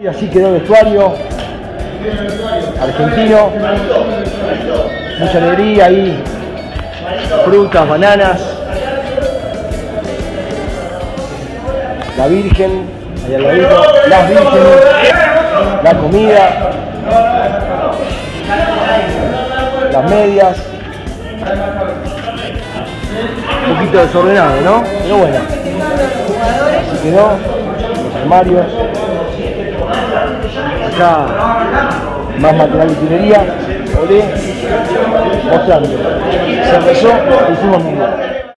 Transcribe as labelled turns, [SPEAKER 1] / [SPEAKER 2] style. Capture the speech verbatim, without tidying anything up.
[SPEAKER 1] Y así quedó el vestuario argentino, mucha alegría ahí, frutas, bananas, la Virgen, ahí al ladito, las vírgenes, la comida, las medias, un poquito desordenado, ¿no? Pero bueno, así quedó, los armarios. Acá más material de utilería, olé, mostrando. Se rezó, hicimos mínimo.